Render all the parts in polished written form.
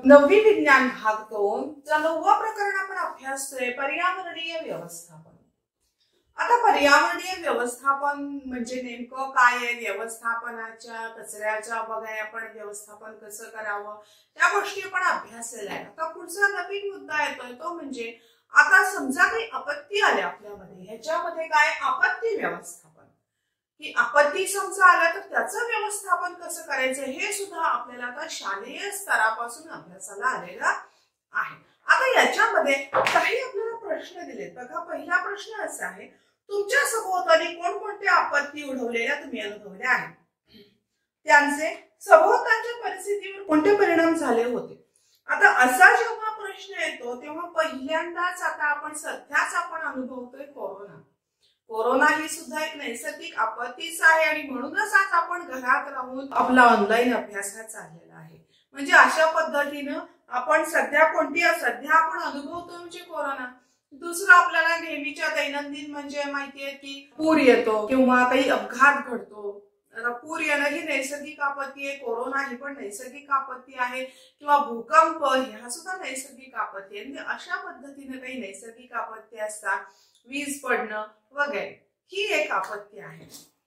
9वी विज्ञान भाग 2 चा 9वा प्रकरण आपण अभ्यासतोय पर्यावरणीय व्यवस्थापन। आता पर्यावरणीय व्यवस्थापन म्हणजे नेमकं काय आहे, व्यवस्थापनाच्या कचऱ्याच्या वगैरे आपण व्यवस्थापन कसं करावं त्या गोष्टी आपण अभ्यासलेल्या आहेत। आता पुढचा नवीन मुद्दा येतोय तो म्हणजे आता समजा काही आपत्ती आली आपल्यामध्ये, ह्याच्यामध्ये काय आपत्ती व्यवस्थापन की आपत्ती समजा आलं तर त्याचं व्यवस्थापन कसं करायचं हे सुद्धा आपल्याला आता शालेय स्तरापासून अभ्यासाला आलेला आहे। आता याच्यामध्ये काही आपल्याला प्रश्न दिलेत बघा। पहिला प्रश्न असा आहे, तुमच्या सभोवताली कोणकोणत्या आपत्ती ओढवलेल्या तुम्ही अनुभवल्या आहेत, त्यांचे सभोवतालच्या परिस्थितीवर कोणते परिणाम झाले होते। आता असा जेव्हा प्रश्न येतो तेव्हा पहिल्यांदाच आता आपण सध्याच आपण अनुभवतोय कोरोना। कोरोना ही सुद्धा एक नैसर्गिक आपत्तीच आहे आणि म्हणूनच आज आपण घरात राहून आपला ऑनलाईन अभ्यास हा चाललेला आहे। म्हणजे अशा पद्धतीने आपण सध्या आपण अनुभवतो म्हणजे कोरोना। दुसरं आपल्याला नेहमीच्या दैनंदिन म्हणजे माहिती आहे की पूर येतो किंवा काही अपघात घडतो। पूर येणं ही नैसर्गिक आपत्ती आहे, कोरोना ही पण नैसर्गिक आपत्ती आहे किंवा भूकंप ह्या सुद्धा नैसर्गिक आपत्ती आहे। म्हणजे अशा पद्धतीने काही नैसर्गिक आपत्ती असतात, वीज पडणं वगैरे ही एक आपत्ती आहे।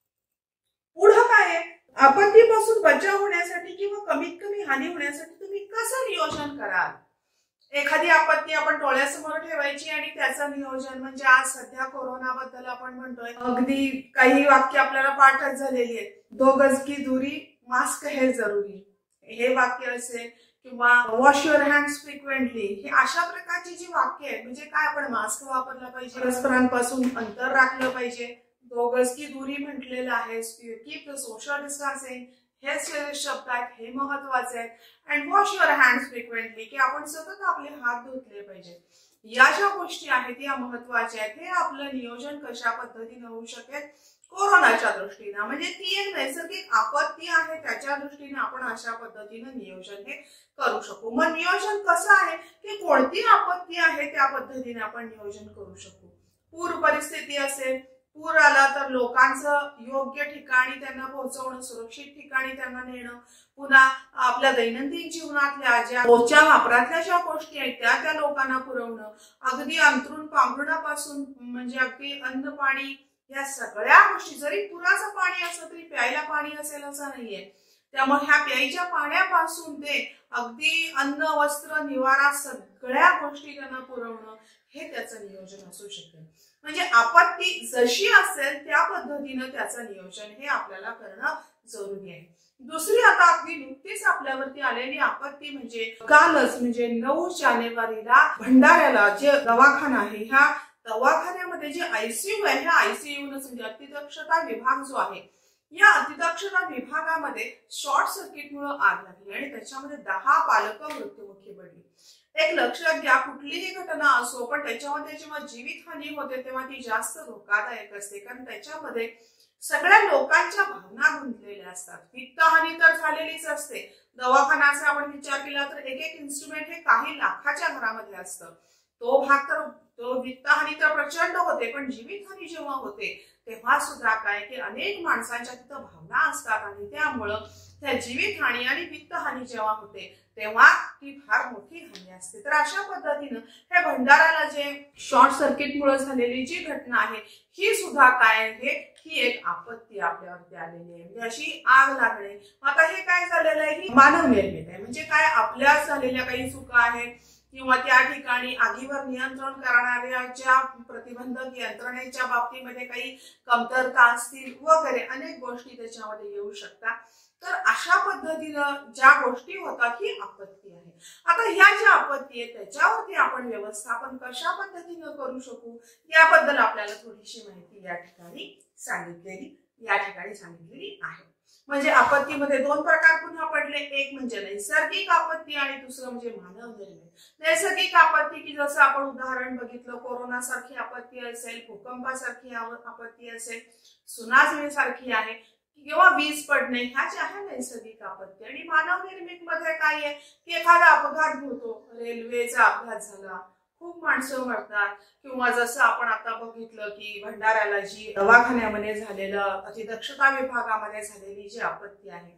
पुढे काय आहे, आपत्तीपासून बचाव होण्यासाठी किंवा कमीत कमी हानी होण्यासाठी तुम्ही कसं नियोजन कराल। एखादी आपत्ती आपण डोळ्यासमोर ठेवायची आणि त्याचं नियोजन म्हणजे आज सध्या कोरोना बद्दल आपण म्हणतोय, अगदी काही वाक्य आपल्याला पाठच झालेली आहेत। 2 गज की दूरी, मास्क है जरुरी, हे वाक्य असेल किंवा वॉश युअर हँड्स फ्रिक्वेंटली, हे अशा प्रकारची जी वाक्य आहेत म्हणजे काय आपण मास्क वापरला पाहिजे, परस्परांपासून अंतर राखलं पाहिजे, 2 गज की दूरी म्हटलेलं आहे, कीप द सोशल डिस्टन्सिंग हे शब्द आहेत, हे महत्वाचे आहेत। And wash your hands frequently की आपण सतत आपले हात धुतले पाहिजे। या ज्या गोष्टी आहेत या महत्वाच्या आहेत। हे आपलं नियोजन कशा पद्धतीने होऊ शकेल कोरोनाच्या दृष्टीने, म्हणजे ती एक नैसर्गिक आपत्ती आहे त्याच्या दृष्टीने आपण अशा पद्धतीने नियोजन हे करू शकू। मग नियोजन कसं आहे की कोणती आपत्ती आहे त्या पद्धतीने आपण नियोजन करू शकू। पूर परिस्थिती असेल, पूर आला तर लोकांचं योग्य ठिकाणी त्यांना पोहोचवणं, सुरक्षित ठिकाणी त्यांना नेणं, पुन्हा आपल्या दैनंदिन जीवनातल्या ज्या रोजच्या वापरातल्या ज्या गोष्टी आहेत त्या लोकांना पुरवणं, अगदी अंथरूण पांघरुणापासून म्हणजे अगदी अन्न पाणी या सगळ्या गोष्टी, जरी पुराचं पाणी असलं तरी प्यायला पाणी असेल असं नाहीये, त्यामुळे ह्या प्यायच्या पाण्यापासून ते अगदी अन्न वस्त्र निवारा सगळ्या गोष्टी त्यांना पुरवणं हे त्याचं नियोजन असू शकेल। म्हणजे आपत्ती जशी असेल त्या पद्धतीने त्याचं नियोजन हे आपल्याला करणं जरुरी आहे। दुसरी आता आपली नुकतीच आपल्यावरती आलेली आपत्ती म्हणजे कालच म्हणजे 9 जानेवारीला भंडाऱ्याला जे दवाखाना आहे, ह्या दवाखान्यामध्ये जे आयसीयू आहे, ह्या आयसीयूनच म्हणजे अतिदक्षता विभाग जो आहे, या अतिदक्षता विभागामध्ये शॉर्ट सर्किटमुळे आग लागली आणि त्याच्यामध्ये 10 बालक मृत्युमुखी पडली। एक लक्षात घ्या, कुठलीही घटना असो पण त्याच्यामध्ये जेव्हा जीवितहानी होते तेव्हा ती जास्त धोकादायक असते, कारण त्याच्यामध्ये सगळ्या लोकांच्या भावना गुंतलेल्या असतात। वित्तहानी तर झालेलीच असते, दवाखान्याचा आपण विचार केला तर एक इन्स्ट्रुमेंट हे काही लाखाच्या घरामध्ये असतं, तो भाग तर तो वित्तहानी तर प्रचंड होते, पण जीवितहानी जेव्हा होते तेव्हा सुद्धा काय की अनेक माणसांच्या तिथं भावना असतात आणि त्यामुळं त्या जीवितहानी आणि वित्तहानी जेव्हा होते तेव्हा ती फार मोठी हानी असते। तर अशा पद्धतीनं हे भंडाराला जे शॉर्ट सर्किटमुळे झालेली जी घटना आहे ही सुद्धा काय आहे, ही एक आपत्ती आपल्यावरती आलेली आहे। म्हणजे अशी आग लागणे, आता हे काय झालेलं आहे, ही मानव निर्मित आहे। म्हणजे काय आपल्या झालेल्या काही चुका आहेत किंवा त्या ठिकाणी आगीवर नियंत्रण करणाऱ्या ज्या प्रतिबंधक यंत्रणेच्या बाबतीमध्ये काही कमतरता असतील वगैरे अनेक गोष्टी त्याच्यामध्ये येऊ शकतात। तर अशा पद्धतीनं ज्या गोष्टी होतात ही आपत्ती आहे। आता ह्या ज्या आपत्ती आहेत त्याच्यावरती आपण व्यवस्थापन कशा पद्धतीनं करू शकू याबद्दल आपल्याला थोडीशी माहिती या ठिकाणी सांगितलेली आहे। म्हणजे आपत्तीमध्ये 2 प्रकार पुन्हा पडले, एक म्हणजे नैसर्गिक आपत्ती आणि दुसरं म्हणजे मानव निर्मित। नैसर्गिक आपत्ती की जसं आपण उदाहरण बघितलं, कोरोना सारखी आपत्ती असेल, भूकंपासारखी आपत्ती असेल, सुनामी सारखी आहे किंवा वीज पडणे, ह्या ज्या आहे नैसर्गिक आपत्ती। आणि मानव निर्मित मध्ये काय आहे की एखादा अपघात होतो, रेल्वेचा अपघात झाला, खूप माणसं मरतात, किंवा जसं आपण आता बघितलं की भंडाऱ्याला जी दवाखान्यामध्ये झालेलं अतिदक्षता विभागामध्ये झालेली जी आपत्ती आहे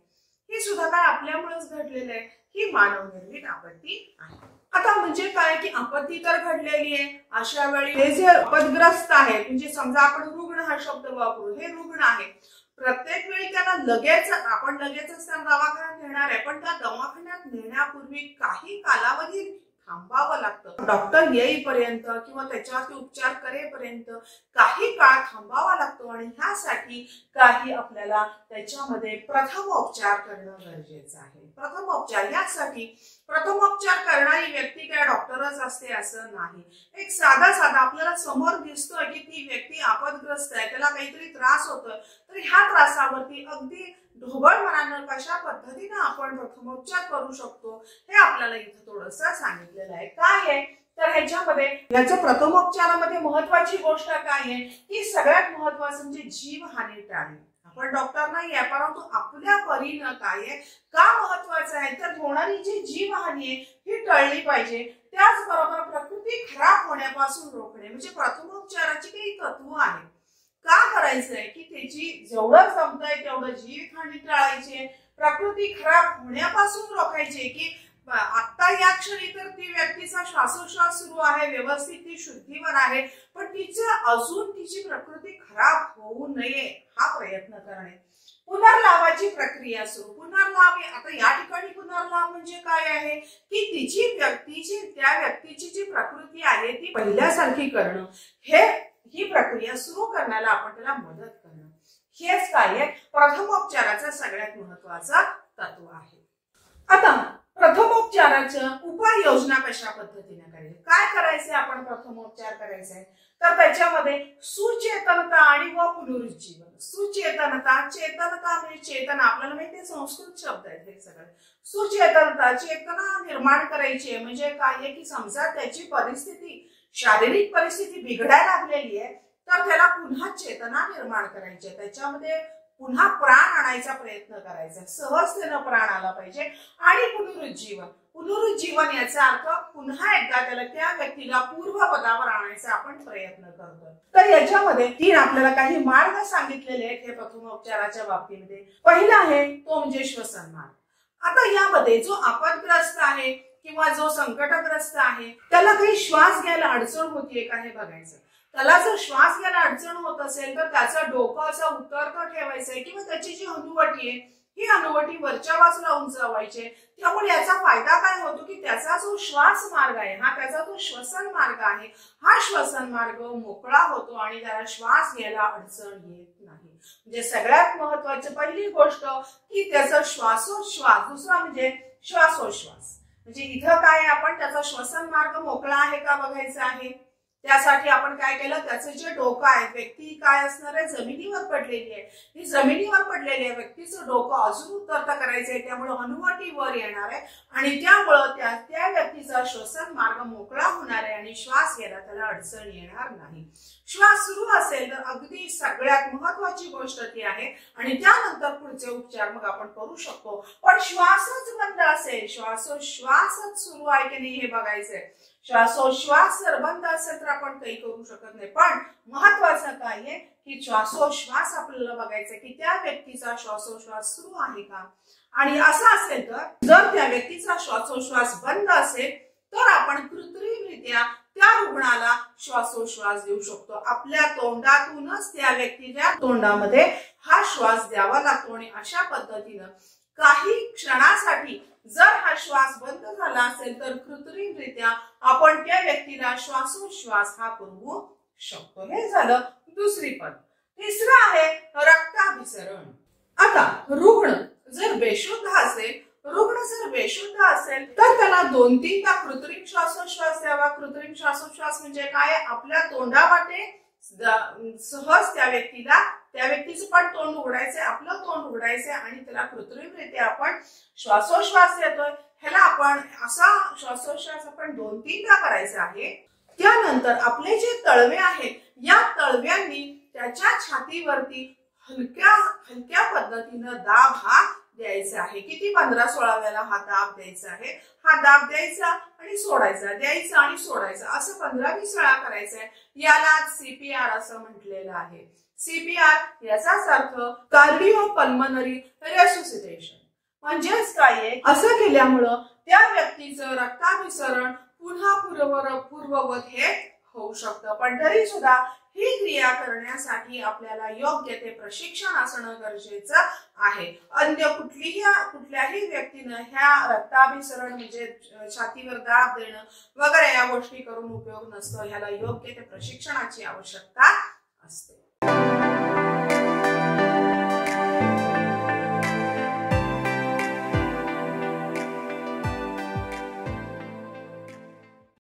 ही सुद्धा काय आपल्यामुळेच घडलेलं आहे, ही मानवनिर्मित आपत्ती आहे. आता म्हणजे काय की आपत्ती तर घडलेली आहे, अशा वेळी हे जे आपदग्रस्त आहेत, म्हणजे समजा आपण रुग्ण हा शब्द वापरू, हे रुग्ण आहे, प्रत्येक वेळी त्यांना लगेच त्यांना दवाखान्यात नेणार आहे, पण त्या दवाखान्यात नेण्यापूर्वी काही कालावधी थांबावं लागतं. डॉक्टर येईपर्यंत किंवा त्याच्यावरती उपचार करेपर्यंत काही काळ थांबावा लागतो आणि ह्यासाठी काही आपल्याला त्याच्यामध्ये प्रथमोपचार करणं गरजेचं आहे. प्रथमोपचार, यासाठी प्रथमोपचार करणारी व्यक्ती काय डॉक्टरच असते असं नाही. एक साधा आपल्याला समोर दिसतोय की ती व्यक्ती आपदग्रस्त आहे, त्याला काहीतरी त्रास होतोय, तर ह्या त्रासावरती अगदी ढोबळ मनानं कशा पद्धतीने आपण प्रथमोपचार करू शकतो हे आपल्याला इथं थोडंसं सांगितलेलं आहे. काय आहे तर ह्याच्यामध्ये याच्या प्रथमोपचारामध्ये महत्वाची गोष्ट काय आहे की सगळ्यात महत्वाचं म्हणजे जीवहानी टाळणे. आपण डॉक्टर नाही आहे, परंतु आपल्या परीनं काय आहे, का महत्वाचं आहे तर होणारी जी जीवहानी आहे ही टळली पाहिजे. त्याचबरोबर प्रकृती खराब होण्यापासून रोखणे, म्हणजे प्रथमोपचाराची काही तत्व आहे. का करायचंय की त्याची जेवढं जमतंय तेवढं जीवहानी टाळायची, प्रकृती खराब होण्यापासून रोखायचे. की आता या क्षणी तर ती व्यक्तीचा श्वासोश्वास सुरू आहे, व्यवस्थित ती शुद्धीवर आहे, पण तिची प्रकृती खराब होऊ नये हा प्रयत्न करणे. पुनर्लाभाची प्रक्रिया सुरू. पुनर्लाभ, आता या ठिकाणी पुनर्लाभ म्हणजे काय आहे की त्या व्यक्तीची जी प्रकृती आहे ती पहिल्यासारखी करणं, ही प्रक्रिया सुरू करण्याला आपण त्याला मदत करणं, हेच काय आहे प्रथमोपचाराचा सगळ्यात महत्वाचा तत्व आहे. आता प्रथमोपचाराच्या उपाययोजना कशा पद्धतीने करायची, काय करायचे आपण प्रथमोपचार करायचे तर त्याच्यामध्ये सुचेतनता आणि व पुनरुज्जीवन. सुचेतनता, चेतनता म्हणजे चेतना, आपल्याला माहिती संस्कृत शब्द आहेत हे सगळे. सुचेतनता, चेतना निर्माण करायची म्हणजे काय आहे की समजा त्याची परिस्थिती, शारीरिक परिस्थिती बिघडायला लागलेली आहे, तर त्याला पुन्हा चेतना निर्माण करायची, त्याच्यामध्ये पुन्हा प्राण आणायचा प्रयत्न करायचा, सहजतेनं प्राण आला पाहिजे. आणि पुनरुज्जीवन याचा अर्थ पुन्हा एकदा त्या व्यक्तीला पूर्वपदावर आणायचा आपण प्रयत्न करतो. तर याच्यामध्ये 3 आपल्याला काही मार्ग सांगितलेले आहेत हे प्रथमोपचाराच्या बाबतीमध्ये. पहिला आहे तो म्हणजे श्वसन मार्ग. आता यामध्ये जो आपदग्रस्त आहे किंवा जो संकटग्रस्त आहे त्याला काही श्वास घ्यायला अडचण होतीये का हे बघायचं. त्याला जर श्वास घ्यायला अडचण होत असेल तर त्याचं डोकं असं उतरतं ठेवायचंय किंवा त्याची जी हनुवटी आहे ही हनुवटी वरच्या बाजूला उंचावायची. त्यामुळे याचा फायदा काय होतो की त्याचा जो श्वास मार्ग आहे, हा त्याचा जो श्वसन मार्ग आहे, हा श्वसन मार्ग मोकळा होतो आणि त्याला श्वास घ्यायला अडचण येत नाही. म्हणजे सगळ्यात महत्वाची पहिली गोष्ट की त्याचा श्वासोश्वास, दुसरा म्हणजे श्वासोश्वास. म्हणजे इथं काय आपण त्याचा श्वसन मार्ग मोकळा आहे का बघायचं आहे. त्यासाठी आपण काय केलं, त्याचं जे डोकं आहे, व्यक्ती काय असणार आहे जमिनीवर पडलेली आहे, ही जमिनीवर पडलेली आहे, व्यक्तीचं डोकं अजून उतरतं करायचंय, त्यामुळे हनुवटी वर येणार आहे आणि त्यामुळं त्या व्यक्तीचा श्वसन मार्ग मोकळा होणार आहे आणि श्वास घ्यायला त्याला अडचण येणार नाही. श्वास सुरू असेल तर अगदी सगळ्यात महत्वाची गोष्ट ती आहे आणि त्यानंतर पुढचे उपचार मग आपण करू शकतो. पण श्वासच बंद असेल, श्वासोश्वासच सुरू आहे की नाही हे बघायचंय. श्वासोश्वास जर बंद असेल तर आपण काही करू शकत नाही. पण महत्वाचं काय आहे की श्वासोश्वास आपल्याला बघायचं की त्या व्यक्तीचा श्वासोश्वास सुरू आहे का. आणि असं असेल तर जर त्या व्यक्तीचा श्वासोश्वास बंद असेल तर आपण कृत्रिमरित्या त्या रुग्णाला श्वासोश्वास देऊ शकतो. आपल्या तोंडातूनच त्या व्यक्तीच्या तोंडामध्ये हा श्वास द्यावा लागतो आणि अशा पद्धतीनं काही क्षणासाठी जर हा श्वास बंद झाला असेल तर कृत्रिमरित्या आपण त्या व्यक्तीला श्वासोश्वास हा पुरवू शकतो. हे झालं दुसरी पद्धत. तिसरं आहे रक्ताभिसरण. आता रुग्ण जर बेशुद्ध असेल तर त्याला 2-3दा कृत्रिम श्वासोश्वास द्यावा. कृत्रिम श्वासोश्वास म्हणजे काय, आपल्या तोंडावाटे सहज त्या व्यक्तीचं पण तोंड उघडायचंय, आपलं तोंड उघडायचंय आणि त्याला कृत्रिमरित्या आपण श्वासोश्वास देतोय. ह्याला आपण असा श्वासोश्वास आपण 2-3दा करायचा आहे. त्यानंतर आपले जे तळवे आहेत या तळव्यांनी त्याच्या छातीवरती हलक्या पद्धतीनं दाब हा द्यायचा आहे. किती 15-16 वेळा हा दाब द्यायचा आहे. हा दाब द्यायचा आणि सोडायचा, द्यायचा आणि सोडायचा, असं 15-20 वेळा करायचं आहे. याला CPR असं म्हटलेलं आहे. CPR याचाच अर्थ कार्डिओ पल्मनरी रेसुसिटेशन. म्हणजेच काय आहे, असं केल्यामुळं त्या व्यक्तीचं रक्ताभिसरण पुन्हा पूर्ववत हे होऊ शकतं। पण तरी सुद्धा ही क्रिया करण्यासाठी आपल्याला योग्य ते प्रशिक्षण असणं गरजेचं आहे। अन्य कुठल्याही व्यक्तीनं ह्या रक्ताभिसरण म्हणजे छातीवर दाब देणं वगैरे या गोष्टी करून उपयोग नसतो। ह्याला योग्य ते प्रशिक्षणाची आवश्यकता असते।